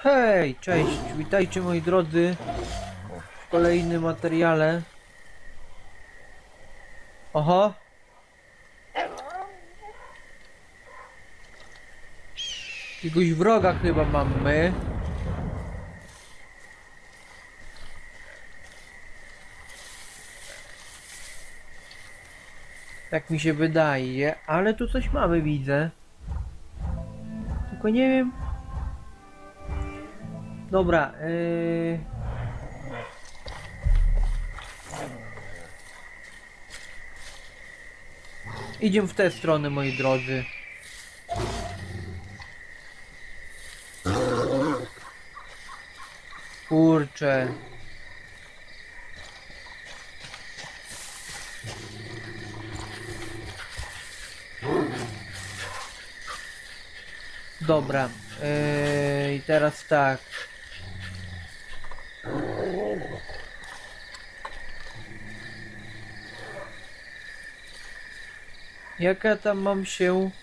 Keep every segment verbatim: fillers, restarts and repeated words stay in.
Hej, cześć, witajcie moi drodzy w kolejnym materiale. Oho. Jakiegoś wroga chyba mamy. Tak mi się wydaje, ale tu coś mamy, widzę. Tylko nie wiem. Dobra, yy... idziemy w tę stronę, moi drodzy. Kurczę. Dobra, yy, i teraz tak. Jak ja tam mam się...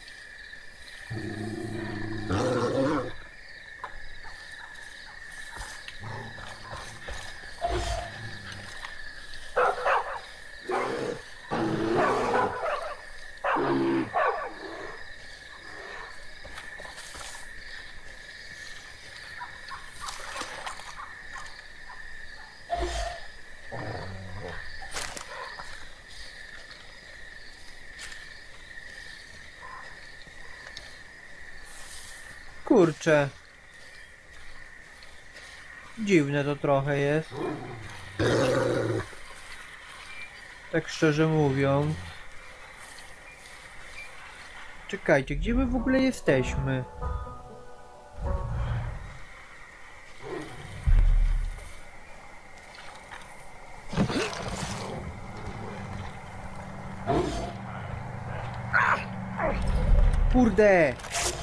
Kurczę. Dziwne to trochę jest. Tak szczerze mówiąc. Czekajcie, gdzie my w ogóle jesteśmy? Kurde!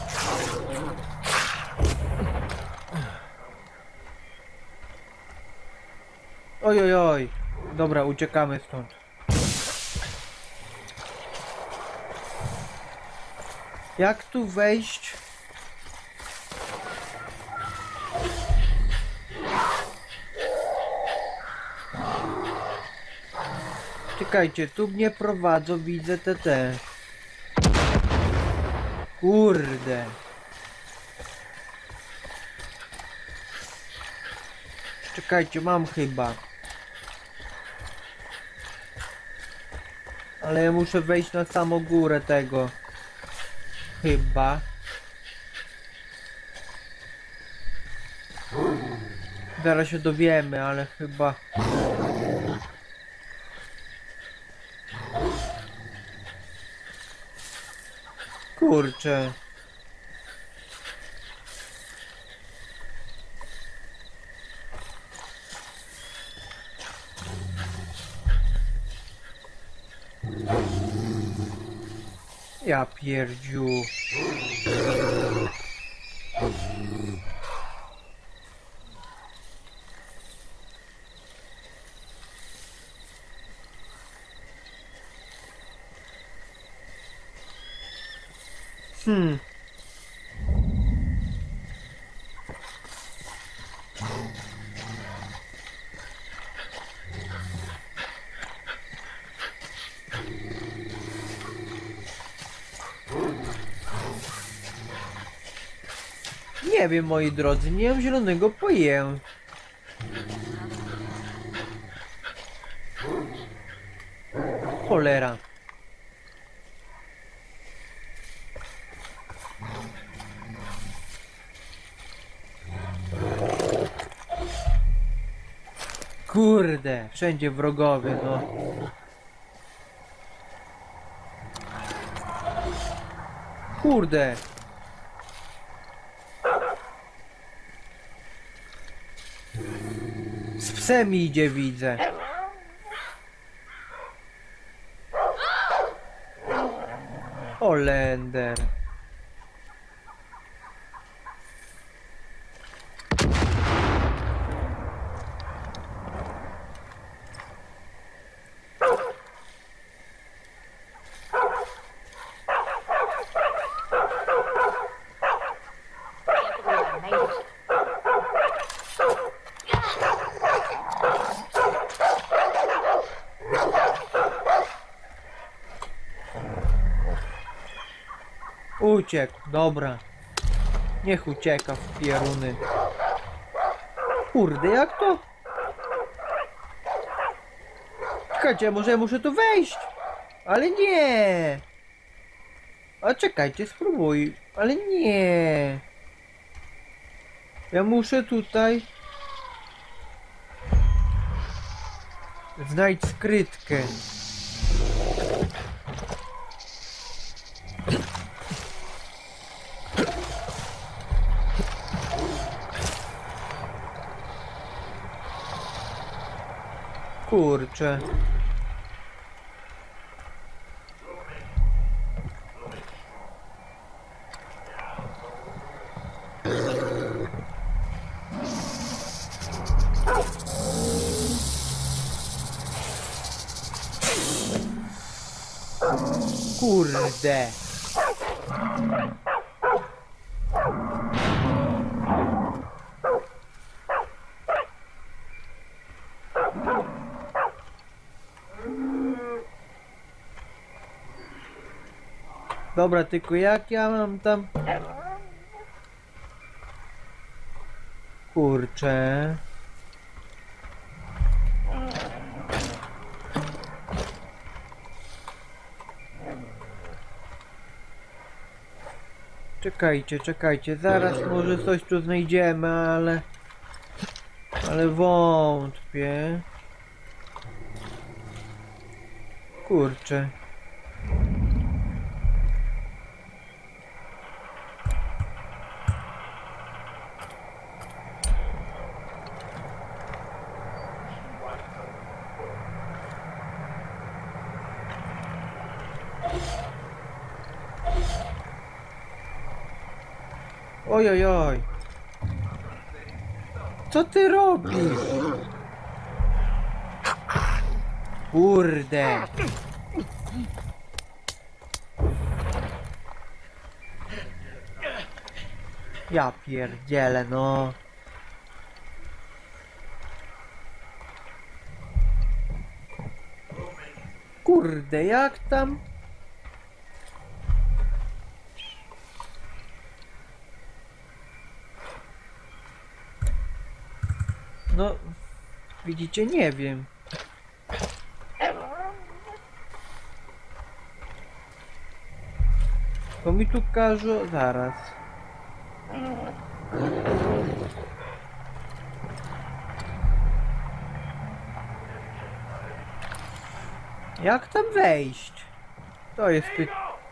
Oj, oj, oj. Dobra, uciekamy stąd. Jak tu wejść? Czekajcie, tu mnie prowadzą, widzę te te. Kurde. Czekajcie, mam chyba. Ale ja muszę wejść na samą górę tego. Chyba. Zaraz się dowiemy, ale chyba... Kurczę. Ja pierdziu. Hmm. Nie wiem, moi drodzy, nie mam zielonego pojęcia. Cholera. Kurde, wszędzie wrogowie, no. Kurde. Z psem idzie, widzę. Holender. uciekł. Dobra. Niech ucieka w pieruny. Kurde, jak to? Czekajcie, może ja muszę tu wejść? Ale nie! A czekajcie, spróbuj. Ale nie! Ja muszę tutaj... Znajdź skrytkę. Kurczę. Kurde. Dobra, tylko jak ja mam tam... Kurczę. Czekajcie, czekajcie, zaraz może coś tu znajdziemy, ale... Ale wątpię. Kurczę. Oj, oj, oj. Co ty robisz? Kurde. Ja pierdzielę, no. Kurde, jak tam? No, widzicie, nie wiem. Bo mi tu każą zaraz. Jak tam wejść? To jest py...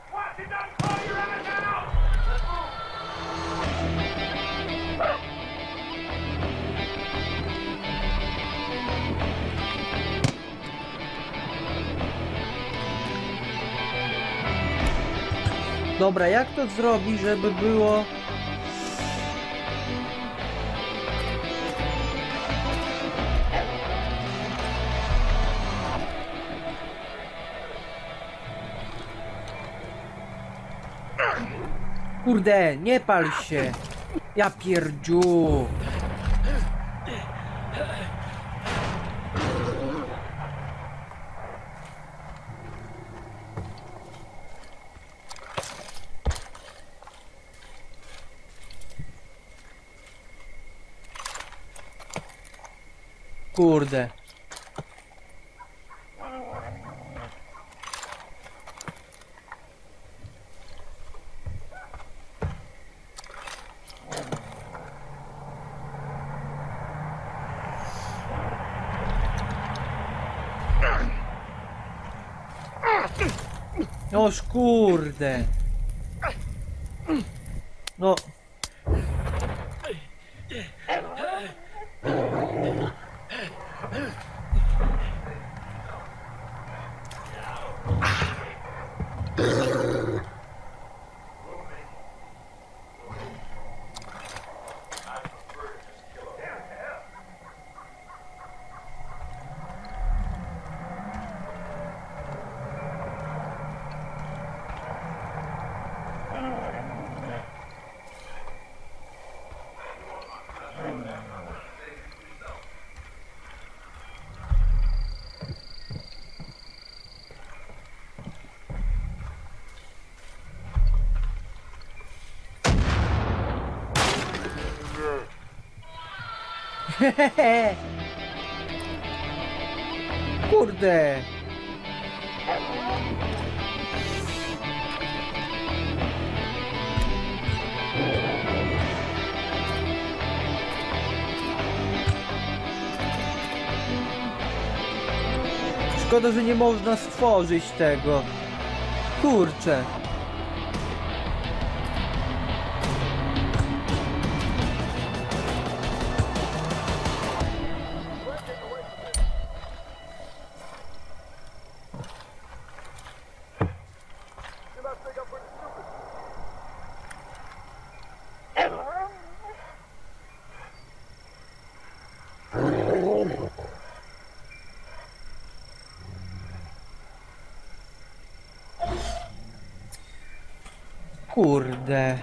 Dobra, jak to zrobić, żeby było... Kurde, nie pal się! Ja pierdziu! Kurde. Noż kurde. No. Kurde. Szkoda, że nie można stworzyć tego. Kurczę. Kurde.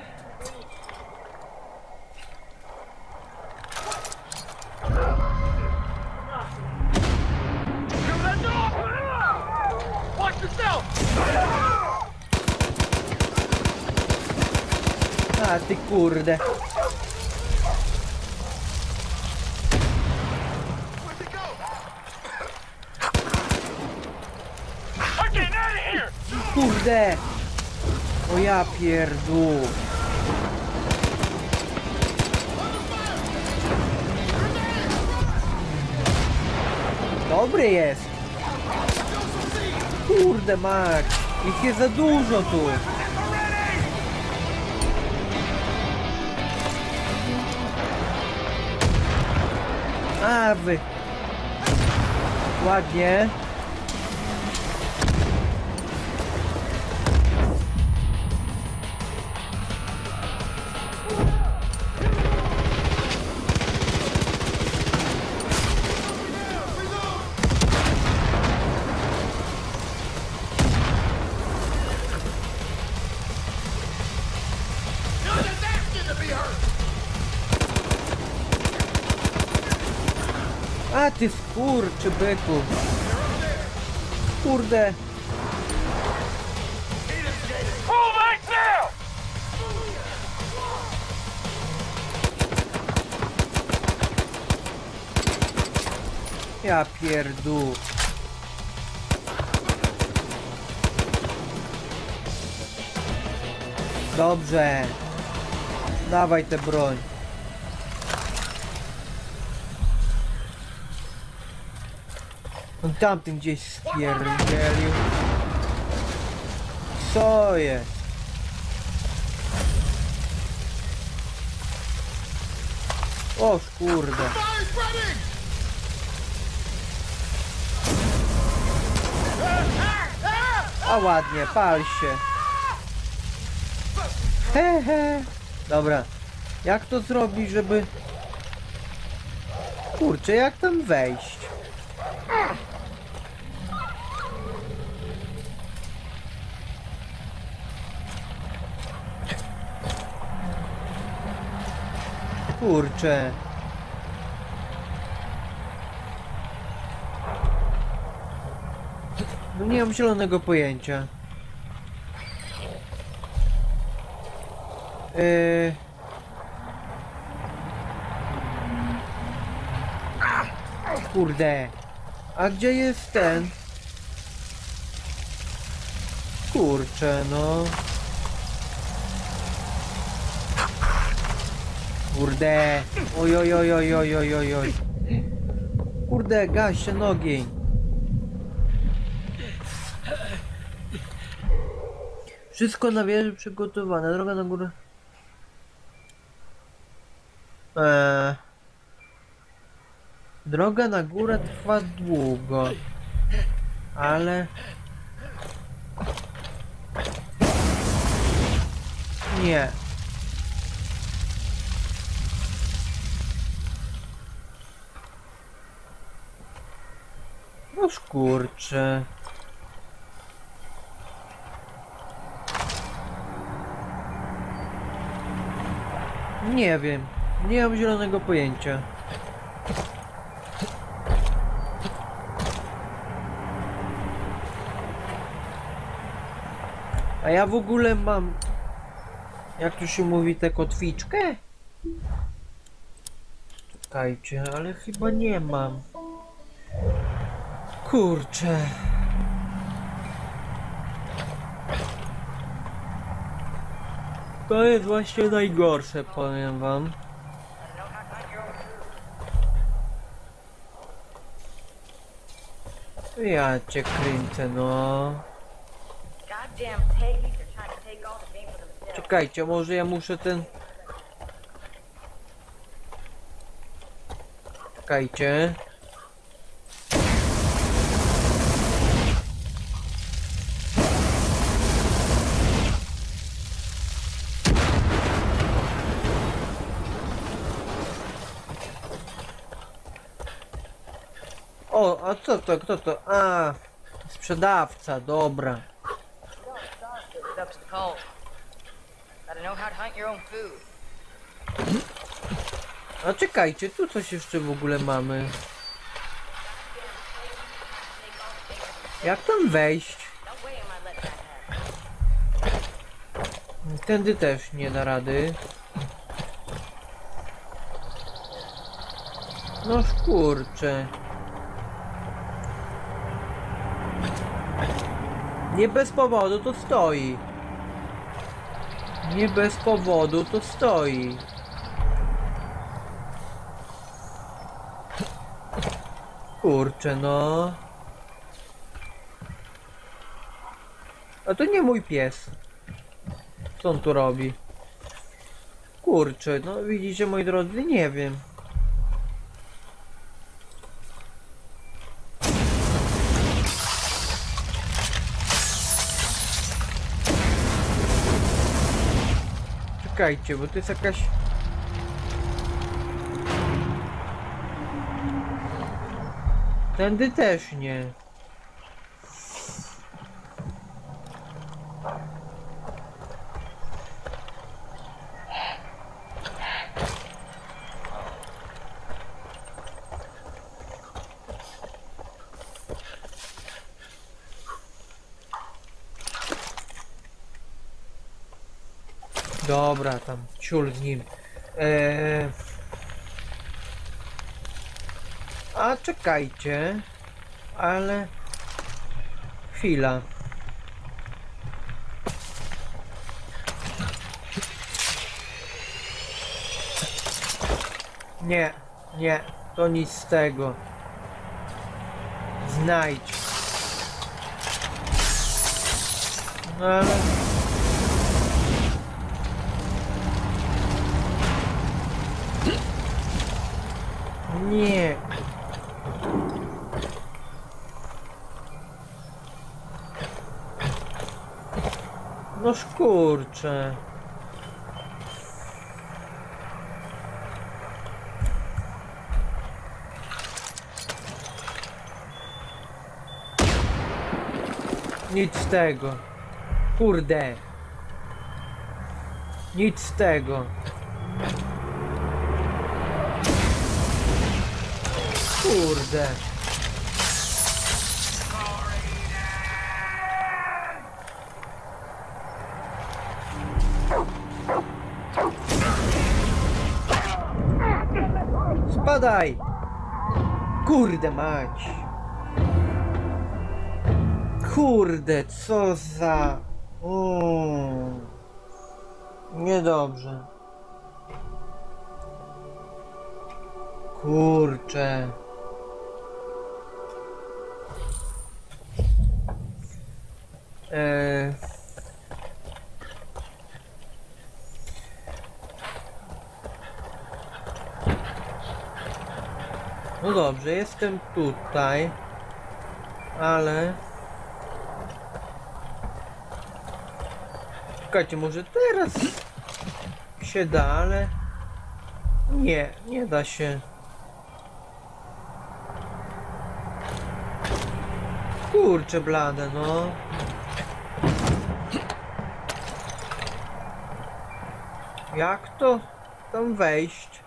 A ty kurde. Kurde. O ja pierdół. Dobry jest. Kurde Max. Ich jest za dużo tu. A wy. Ładnie. A ty skurczy byku. Kurde. Ja pierdół. Dobrze. Dawaj tę broń. On tamtym gdzieś spierdzielił. Co jest? O kurde. A ładnie, pal się. Hehe. Dobra. Jak to zrobić, żeby... Kurczę, jak tam wejść? Kurczę. No nie mam zielonego pojęcia. Yy... Kurde. A gdzie jest ten? Kurczę, no. Kurde. Oj, oj, oj, oj, oj, oj, oj, oj. Kurde, gaś ten ogień. Wszystko na wieży przygotowane. Droga na górę. Eee. Droga na górę trwa długo. Ale... Nie. No kurczę. Nie wiem. Nie mam zielonego pojęcia. A ja w ogóle mam... Jak tu się mówi, tę kotwiczkę? czekajcie, ale chyba nie mam. Kurczę. To jest właśnie najgorsze, powiem wam. Ja cię kręcę, no. Czekajcie, może ja muszę ten... Czekajcie. O, a co to, kto to? A, sprzedawca, dobra. A czekajcie, tu coś jeszcze w ogóle mamy. Jak tam wejść? Tędy też nie da rady. No kurczę. Nie bez powodu to stoi. Nie bez powodu to stoi. Kurczę, no. A to nie mój pies. Co on tu robi? Kurczę, no widzicie, moi drodzy, nie wiem. Czekajcie, bo to jest jakaś... Tędy też nie. Dobra, tam ciul z nim. Eee... A czekajcie, ale chwila. Nie, nie, to nic z tego. Znajdź. No ale... Nie. No kurczę. Nic z tego. Kurde. Nic z tego. Kurde. Spadaj! Kurde mać! Kurde, co za... Mm. Niedobrze. Kurczę. Eee... No dobrze, jestem tutaj, ale... Czekajcie, może teraz się da, ale... Nie, nie da się. Kurczę blade, no. Jak to tam wejść?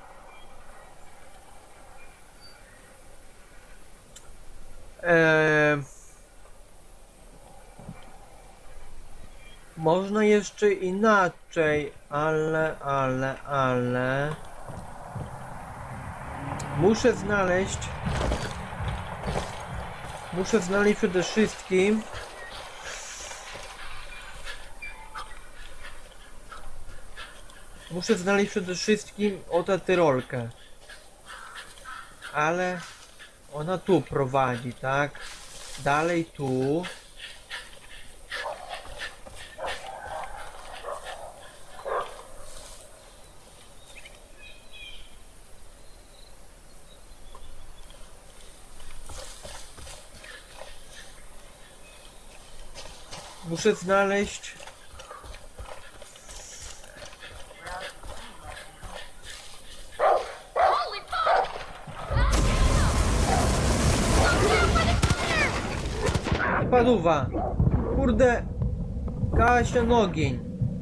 Eee, można jeszcze inaczej, ale, ale, ale... Muszę znaleźć... Muszę znaleźć przede wszystkim... Muszę znaleźć przede wszystkim oto tyrolkę. Ale... Ona tu prowadzi, tak? Dalej tu. Muszę znaleźć... Paduwa! Kurde! Gaś ten ogień!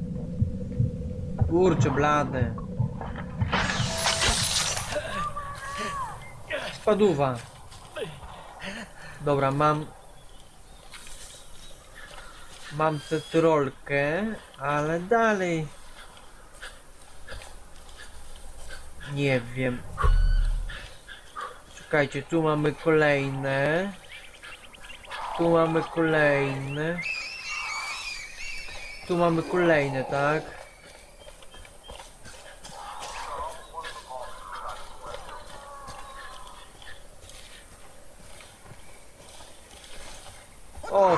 Kurczę blade! Spaduwa! Dobra, mam... Mam tę trolkę, ale dalej... Nie wiem... Czekajcie, tu mamy kolejne... Tu mamy kolejne... Tu mamy kolejne, tak? O!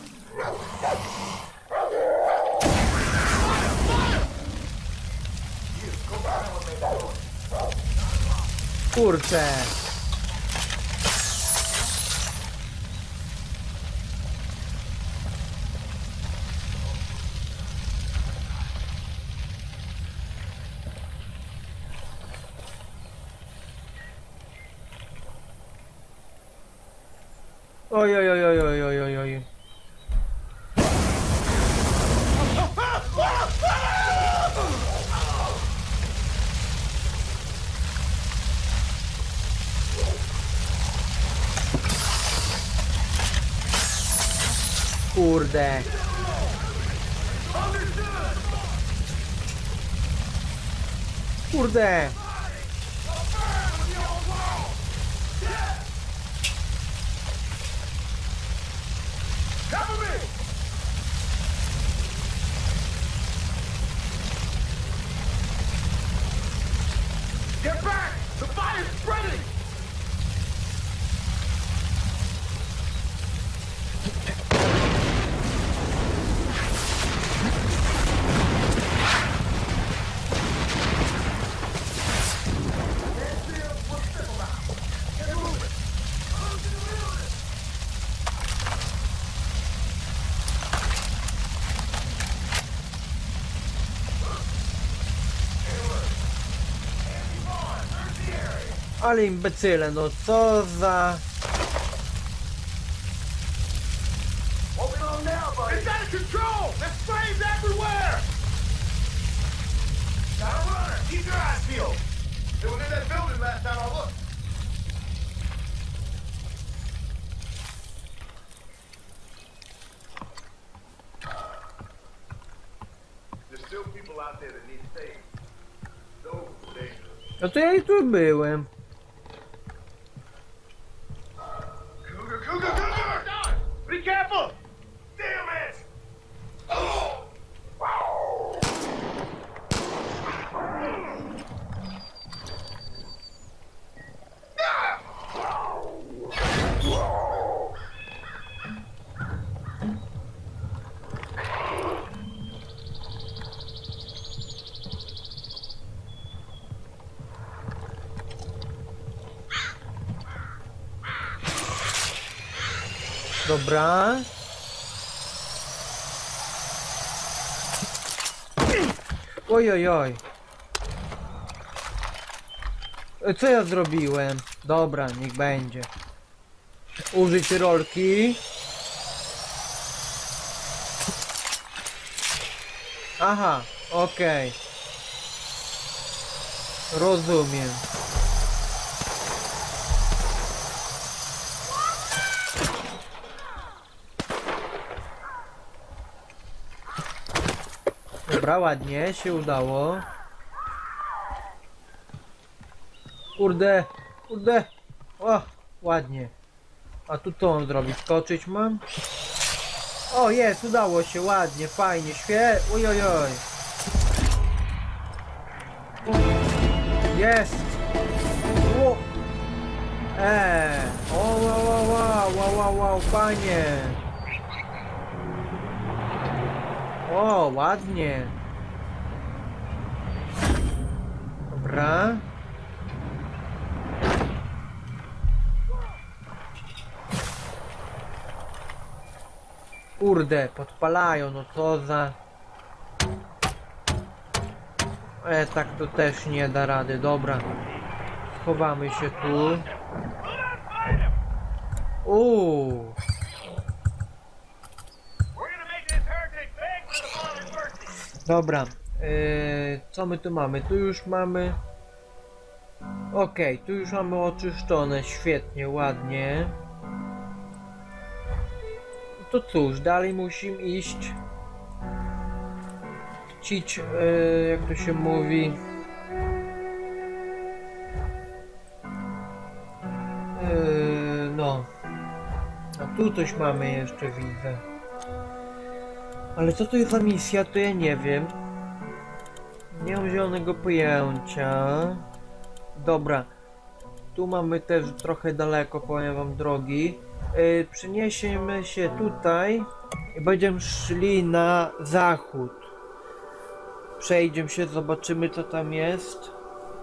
Kurczę! Oj, oj, oj, oj, oj, oj, oj, oj. Kurde. Kurde. Get back! The fire's spreading! Ale imbecyle, no co za... Open on now, buddy! It's out of control! There's flames everywhere! Got a runner! Keep your eyes peeled! They were in that building last time I looked. There's still people out there that need saved. Those are dangerous. No to ja i tu byłem. Cougar, cougar, cougar! Be careful! Damn it! Oh! Dobra. Oj, oj, oj. Co ja zrobiłem? Dobra, niech będzie. Użyć rolki. Aha, okej. Rozumiem. Dobra, ładnie się udało. Kurde, Kurde. O, ładnie. A tu co mam zrobić? Skoczyć mam? O, jest, udało się, ładnie, fajnie, świe... Oj, oj, oj. Jest! O! Eee! O, wow, wow, wow, wow, wow, wow, fajnie! O, ładnie! Dobra. Kurde, podpalają, no co za... E, tak to też nie da rady, dobra. Schowamy się tu. Uuu. Dobra. Yy, co my tu mamy? Tu już mamy... Okej, okay, tu już mamy oczyszczone, świetnie, ładnie. To cóż, dalej musimy iść. Chcić, yy, jak to się mówi... Yy, no. A tu coś mamy jeszcze, widzę. Ale co to jest za misja, to ja nie wiem. Nie mam zielonego pojęcia. Dobra. Tu mamy też trochę daleko, powiem wam, drogi. Yy, przeniesiemy się tutaj i będziemy szli na zachód. Przejdziemy się, zobaczymy co tam jest.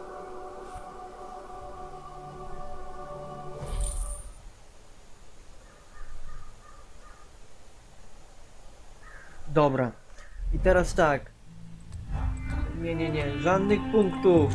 Dobra. I teraz tak. Nie, nie, nie. Żadnych punktów.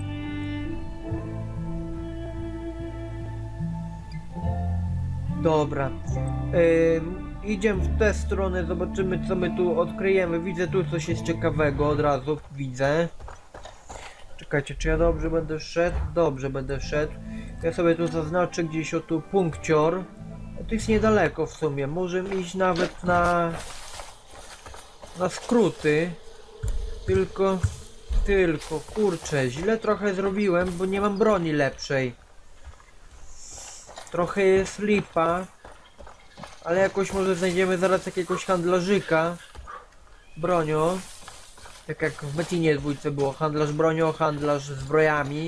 Dobra. Yy, idziemy w tę stronę, zobaczymy co my tu odkryjemy. Widzę tu coś jest ciekawego, od razu widzę. Czekajcie, czy ja dobrze będę szedł? Dobrze będę szedł. Ja sobie tu zaznaczę gdzieś o tu punkcior. To jest niedaleko w sumie. Możemy iść nawet na... na skróty. Tylko... Tylko, kurczę, źle trochę zrobiłem, bo nie mam broni lepszej. Trochę jest lipa. Ale jakoś może znajdziemy zaraz jakiegoś handlarzyka bronią. Tak jak w Metinie dwójce było, handlarz bronią, handlarz zbrojami.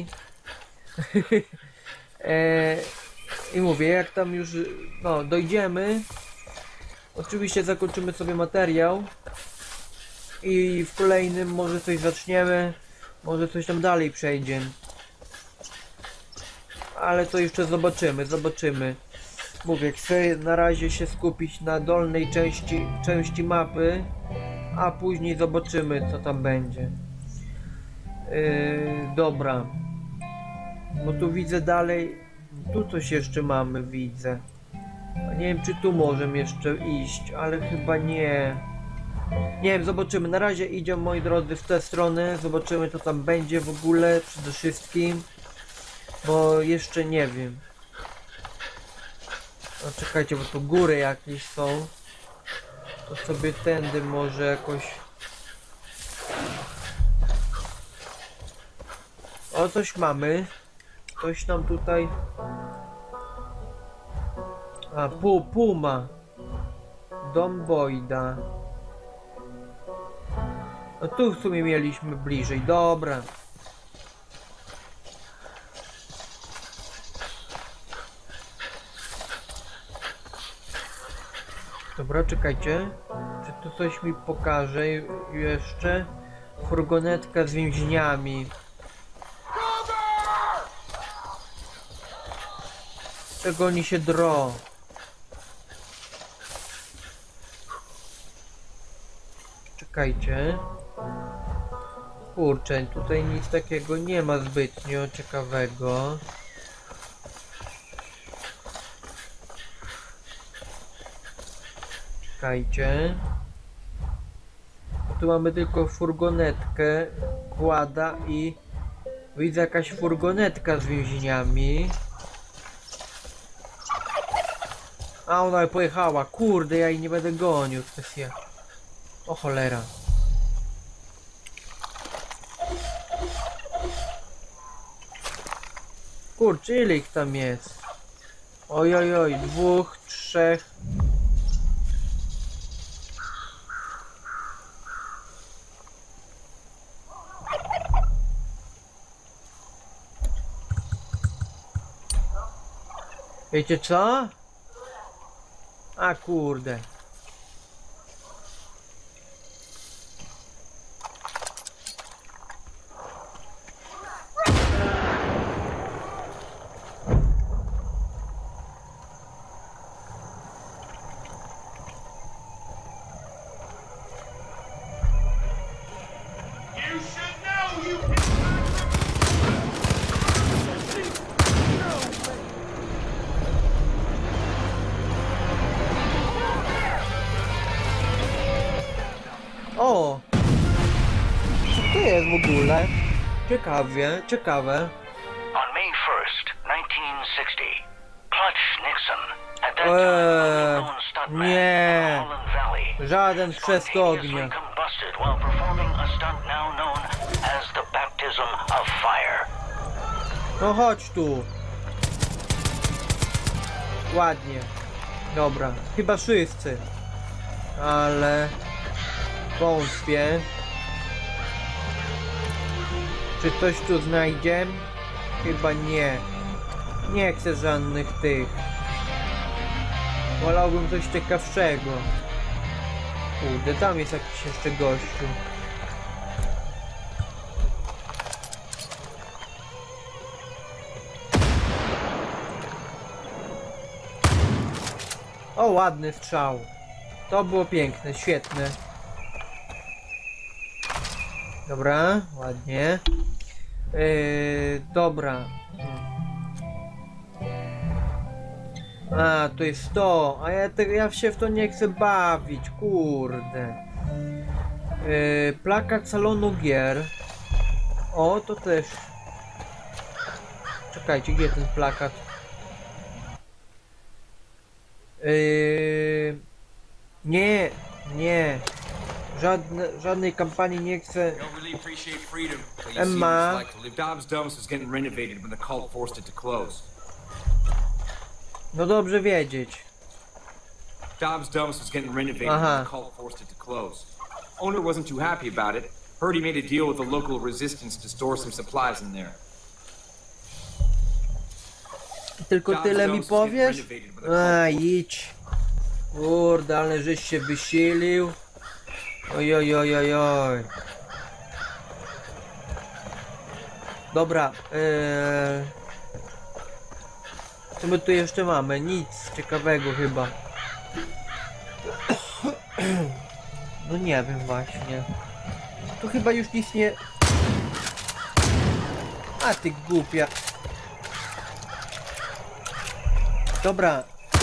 e, I mówię, jak tam już no, dojdziemy, oczywiście zakończymy sobie materiał i w kolejnym może coś zaczniemy, może coś tam dalej przejdziemy. Ale to jeszcze zobaczymy, zobaczymy. Mówię, chcę na razie się skupić na dolnej części, części mapy, a później zobaczymy co tam będzie. Yy, dobra. Bo tu widzę dalej, tu coś jeszcze mamy, widzę. Nie wiem czy tu możemy jeszcze iść, ale chyba nie. Nie wiem, zobaczymy. Na razie idziemy, moi drodzy, w tę stronę. Zobaczymy co tam będzie w ogóle przede wszystkim. Bo jeszcze nie wiem. No czekajcie, bo tu góry jakieś są. To sobie tędy może jakoś... O, coś mamy. Coś nam tutaj... A, pu, Puma. Dom Boyda. No tu w sumie mieliśmy bliżej, dobra. Dobra, czekajcie. Czy tu coś mi pokaże jeszcze? Furgonetka z więźniami. Czego oni się drą? Czekajcie. Kurczę, tutaj nic takiego nie ma zbytnio ciekawego. Czekajcie. Tu mamy tylko furgonetkę, kłada i widzę jakaś furgonetka z więźniami. A ona pojechała, kurde, ja jej nie będę gonił, kwestia. O cholera. Kurczę, ile ich tam jest? Oj, oj, oj, dwóch, trzech. Wiecie co? A kurde. You should know you can. O! Co to jest w ogóle? Ciekawie, ciekawe. On May first, nineteen sixty, Clutch Nixon, at that Eee, time a known stuntman nie. from Holland Valley, Żaden trzask spontaneously ognia. combusted while performing a stunt now known as the baptism of fire. No chodź tu. Ładnie. Dobra, chyba wszyscy. Ale... wątpię. Czy coś tu znajdzie? Chyba nie. Nie chcę żadnych tych. Wolałbym coś ciekawszego. Kurde, tam jest jakiś jeszcze gościu. O, ładny strzał. To było piękne, świetne. Dobra, ładnie. Yy, dobra. A, to jest to. A ja, te, ja się w to nie chcę bawić, kurde. Yy, plakat salonu gier. O, to też. Czekajcie, gdzie ten plakat? Yy, nie, nie. Żadne, żadnej kampanii nie chcę. Emma. Dobbs Domes was getting renovated when the cult forced it to close. No dobrze wiedzieć. Dobbs Domes was getting renovated Aha. when the cult forced it to close. Owner wasn't too happy about it. Heard he made a deal with the local resistance to store some supplies in there. Tylko tyle mi powiesz? A, idź. Kurde, ale żeś się wysilił. Oj, oj, oj, oj, oj. Dobra, ee... co my tu jeszcze mamy? Nic ciekawego chyba. No nie wiem właśnie. Tu chyba już nic nie... A ty głupia. Dobra.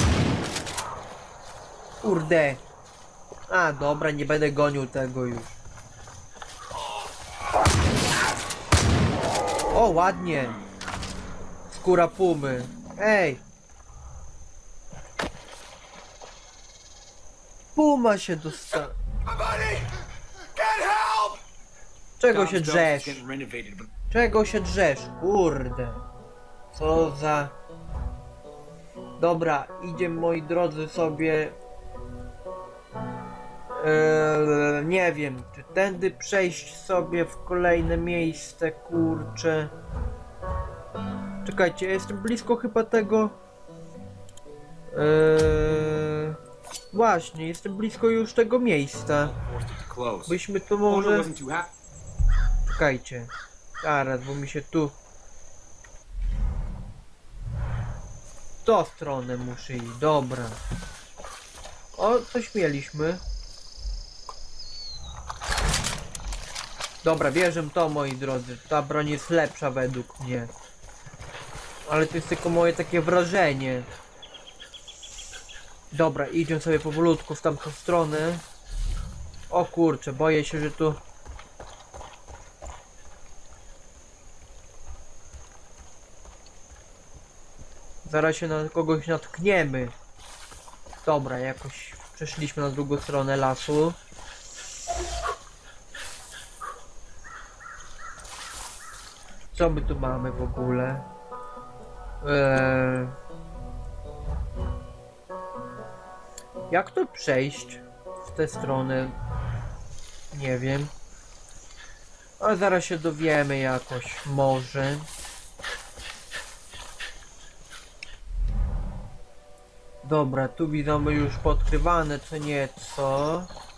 Kurde. A, dobra, nie będę gonił tego już. O, ładnie. Skóra pumy. Ej. Puma się dostała. Czego się Dobbs Domes was drzesz? getting renovated, but Czego się drzesz? Kurde. Co za... Dobra, idziemy moi drodzy sobie... Eee, nie wiem, czy tędy przejść sobie w kolejne miejsce, kurczę. Czekajcie, ja jestem blisko chyba tego... Eee, właśnie, jestem blisko już tego miejsca. forced it to close. Byśmy tu Owner może... wasn't too happy. Czekajcie. Zaraz, bo mi się tu... W tą stronę muszę iść, dobra. O, coś mieliśmy. Dobra, bierzę to, moi drodzy. Ta broń jest lepsza według mnie. Ale to jest tylko moje takie wrażenie. Dobra, idziemy sobie powolutku w tamtą stronę. O kurczę, boję się, że tu... Zaraz się na kogoś natkniemy. Dobra, jakoś przeszliśmy na drugą stronę lasu. Co my tu mamy w ogóle? Eee... Jak to przejść w tę stronę? Nie wiem. Ale zaraz się dowiemy jakoś, może. Dobra, tu widzę już podkrywane co nieco.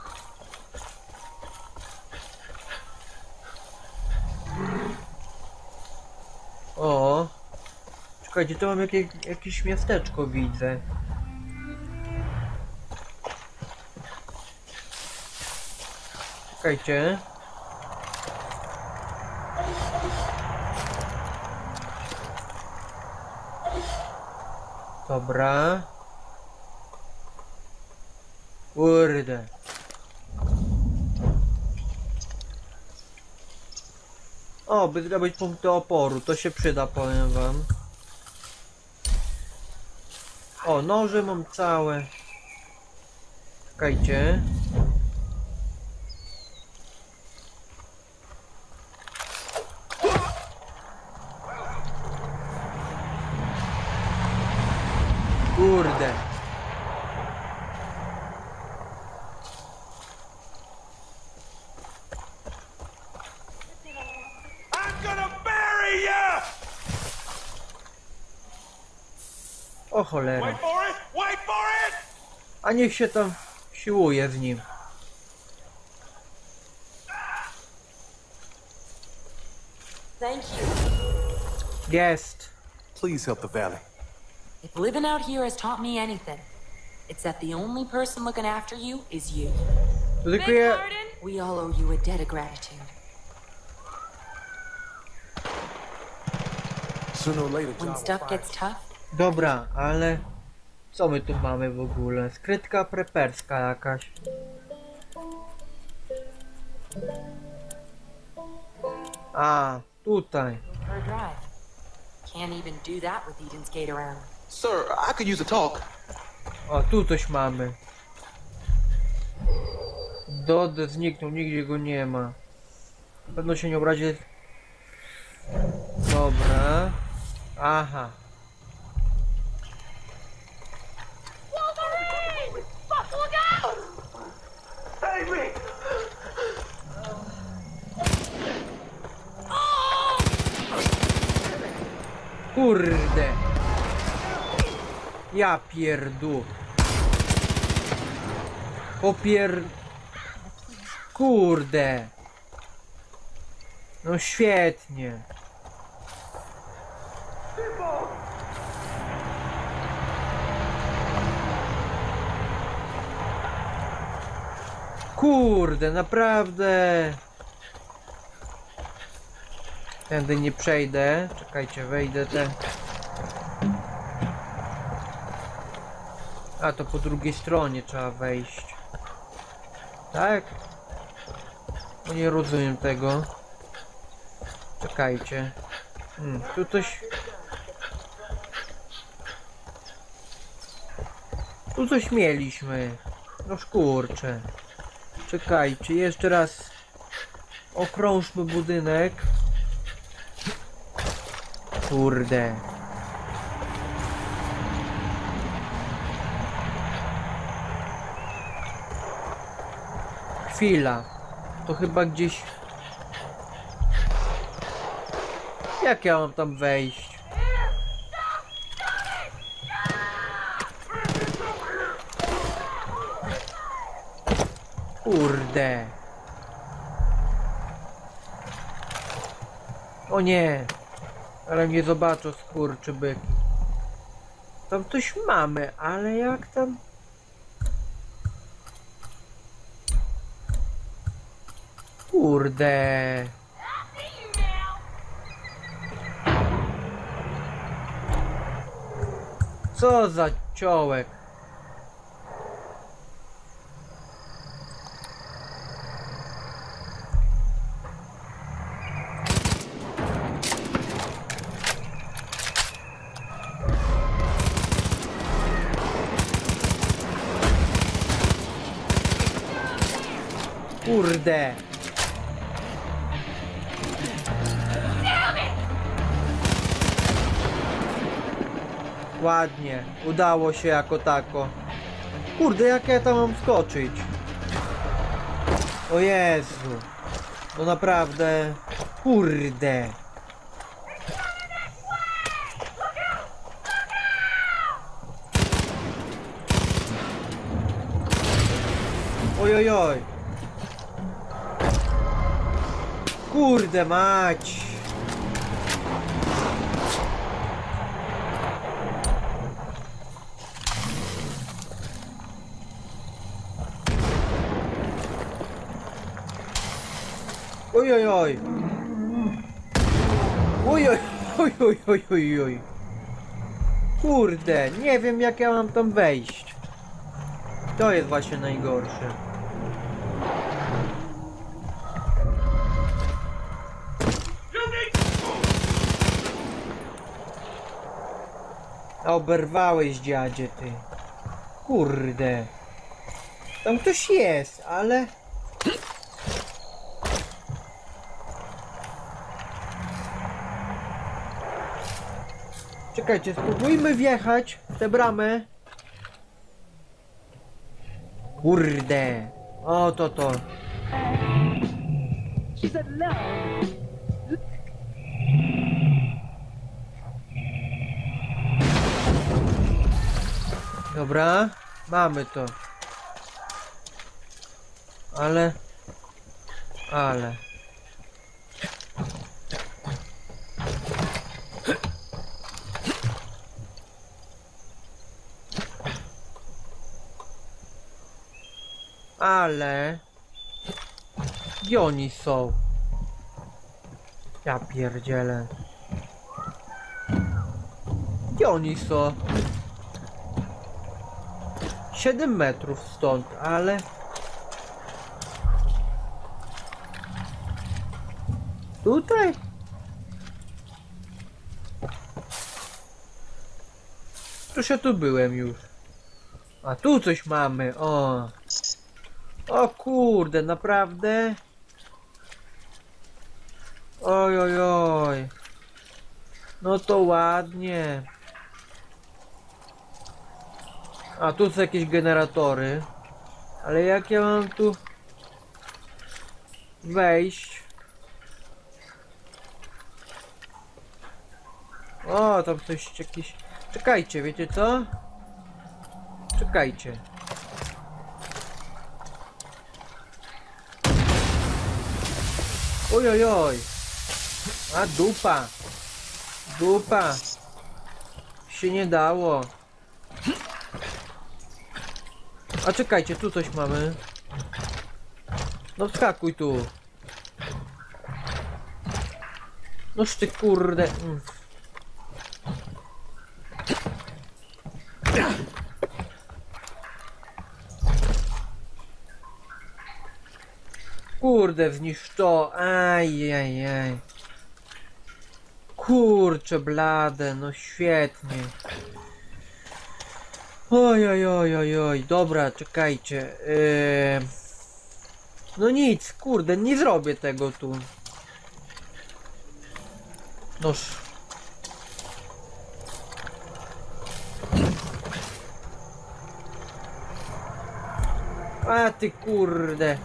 O! Czekajcie, tu mam jakieś, jakieś miasteczko, widzę. Czekajcie. Dobra. Kurde. O, by zdobyć punkty oporu, to się przyda, powiem wam. O, noże mam całe. Czekajcie. Kurde. I'm gonna bury you! O cholera. Wait for it! Wait for it! A niech się tam siłuje z nim. Thank you. Jest. Please help the valley. If living out here has taught me anything, it's that the only person looking after you is you. To tylko ja... We all owe you a debt of gratitude. Sooner or later, John When will stuff find gets you. tough, Dobra, ale... Co my tu mamy w ogóle? Skrytka preperska jakaś. A, tutaj. or drive. Can't even do that with Eden's gate around. Sir, I could use a talk. O, tu coś mamy. Dod zniknął, nigdzie go nie ma. Na pewno się nie obrazi. Dobra. Aha. Kurde. Ja pierdu. Popier... Kurde. No świetnie. Kurde, naprawdę. Tędy nie przejdę. Czekajcie, wejdę ten. A to po drugiej stronie trzeba wejść. Tak? No nie rozumiem tego. Czekajcie. Hmm, tu coś... Tu coś mieliśmy. No szkurcze. Czekajcie, jeszcze raz okrążmy budynek. Kurde. Chwila. To chyba gdzieś... Jak ja mam tam wejść? Kurde. O nie. Ale mnie zobaczą skurczybyki. Tam coś mamy, ale jak tam... Kurde. Co za ciołek. Kurde. Ładnie, udało się jako tako. Kurde, jak ja tam mam skoczyć? O Jezu. No naprawdę. Kurde. Oj, oj, oj. Kurde mać. Oj, oj, oj. Oj, oj, oj, oj, oj, oj, oj. Kurde, nie wiem jak ja mam tam wejść. To jest właśnie najgorsze. Oberwałeś, dziadzie, ty. Kurde. Tam ktoś jest, ale... Czekajcie, spróbujmy wjechać w tę bramę. Kurde. O, to to. Dobra, mamy to. Ale... Ale... Ale... Gdzie oni są? Ja pierdzielę. Gdzie oni są? siedem metrów stąd, ale... Tutaj? Przecież ja tu byłem już. A tu coś mamy, o. O kurde, naprawdę? Oj, oj, oj. No to ładnie. A tu są jakieś generatory. Ale jak ja mam tu wejść? O, tam coś jakiś... Czekajcie, wiecie co? Czekajcie. Oj, oj, oj. A dupa. Dupa. Się nie dało. A czekajcie, tu coś mamy. No wskakuj tu. Noż ty kurde. Mm. Kurde, zniszcz to. Ajajaj. Kurczę blade, no świetnie. Oj, oj, oj, oj, oj. Dobra, czekajcie. Yy... No nic, kurde, nie zrobię tego tu. Noż. A ty kurde.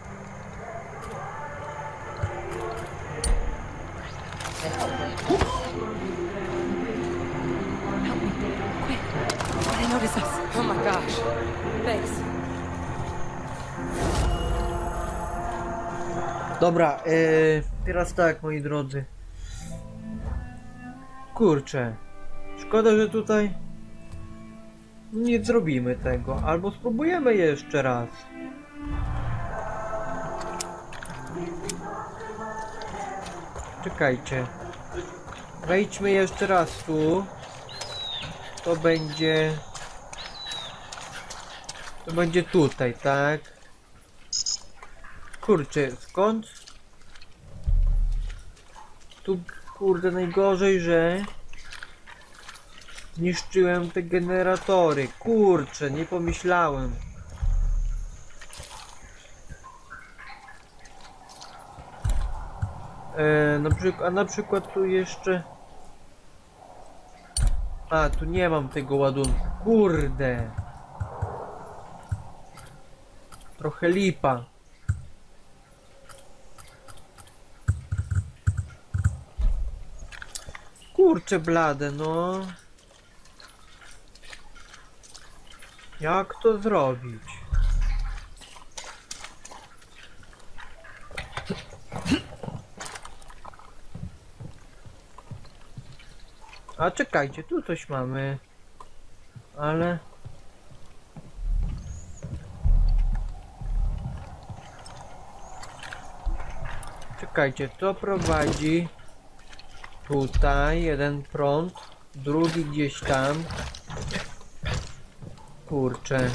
They notice us. Oh my gosh. Thanks. Dobra, yy, teraz tak, moi drodzy. Kurczę. Szkoda, że tutaj nie zrobimy tego. Albo spróbujemy jeszcze raz. Czekajcie. Wejdźmy jeszcze raz tu. To będzie... To będzie tutaj, tak? Kurczę, skąd? Tu, kurde, najgorzej, że... Zniszczyłem te generatory. Kurczę, nie pomyślałem. E, na przykład, a na przykład tu jeszcze... A, tu nie mam tego ładunku. Kurde. Trochę lipa. Kurczę blade, no. Jak to zrobić? A czekajcie, tu coś mamy. Ale... Czekajcie, to prowadzi tutaj jeden prąd, drugi gdzieś tam. Kurczę.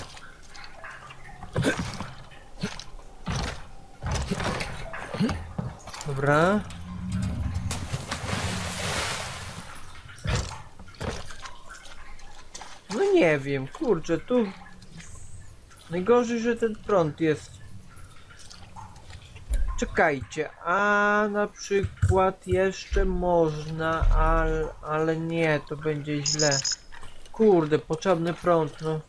Dobra. No nie wiem, kurczę, tu najgorzej, że ten prąd jest. Czekajcie, a na przykład jeszcze można, ale, ale nie, to będzie źle. Kurde, potrzebny prąd, no.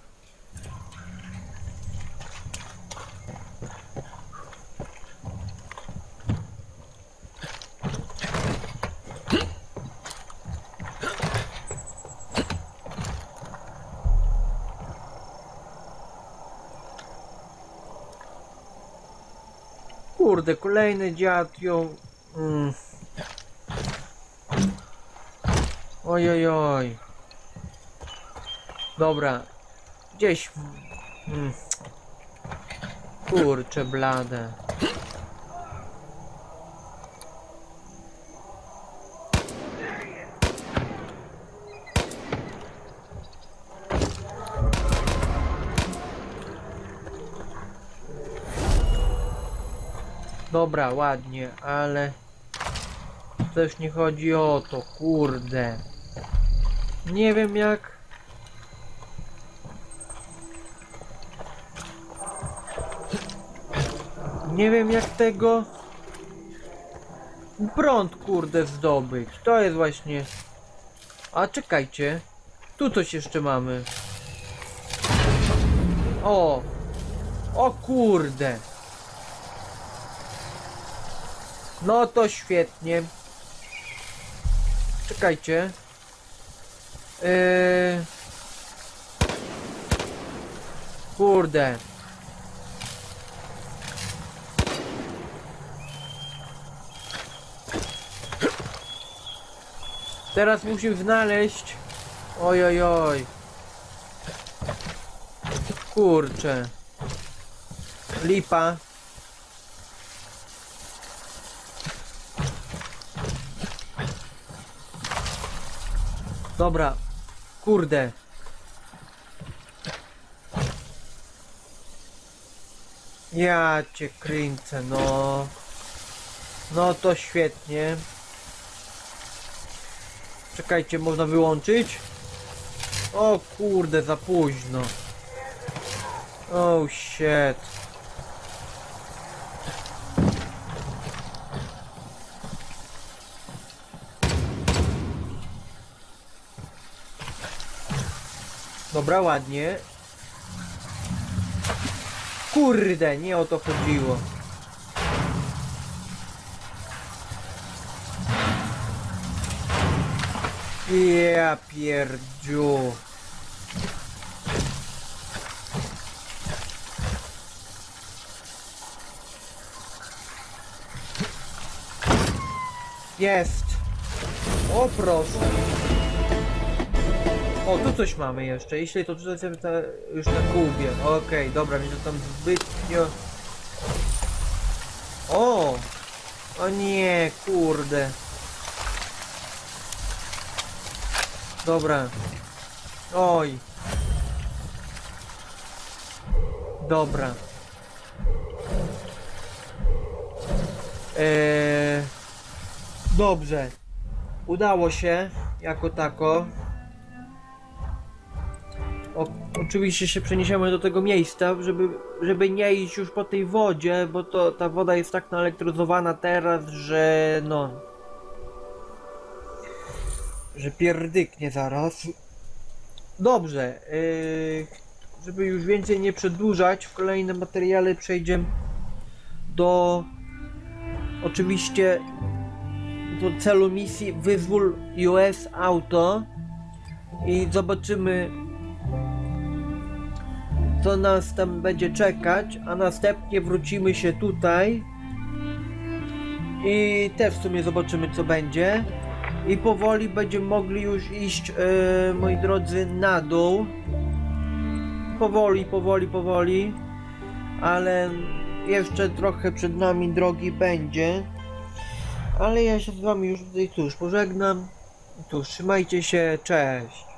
Kurde, kolejny dziad ją... Mm. Oj, oj, oj. Dobra. Gdzieś... Mm. Kurczę blade. Dobra, ładnie, ale też nie chodzi o to, kurde. Nie wiem jak... Nie wiem jak tego... prąd, kurde, zdobyć. To jest właśnie... A czekajcie. Tu coś jeszcze mamy. O! O kurde! No to świetnie. Czekajcie. Yy... Kurde. Teraz musimy znaleźć. Oj, oj, oj. Kurczę. Lipa. Dobra, kurde. Ja cię kręcę, no. No to świetnie. Czekajcie, można wyłączyć? O kurde, za późno. Oh shit. Dobra, ładnie. Kurde, nie o to chodziło. Ja pierdziu. Jest. O proszę. O, tu coś mamy jeszcze. Jeśli to tutaj sobie ta, już na kubie. Okej, okay, dobra, mi to tam zbytnio... O! O nie, kurde. Dobra. Oj. Dobra. Eee... Dobrze. Udało się, jako tako. O, oczywiście się przeniesiemy do tego miejsca, żeby, żeby nie iść już po tej wodzie, bo to ta woda jest tak naelektryzowana teraz, że no... że pierdyknie zaraz. Dobrze, yy, żeby już więcej nie przedłużać, w kolejnym materiale przejdziemy do oczywiście do celu misji wyzwól U S Auto i zobaczymy, co nas tam będzie czekać, a następnie wrócimy się tutaj i też w sumie zobaczymy, co będzie. I powoli będziemy mogli już iść, yy, moi drodzy, na dół. Powoli, powoli, powoli. Ale jeszcze trochę przed nami drogi będzie. Ale ja się z wami już tutaj cóż pożegnam. Cóż, trzymajcie się, cześć.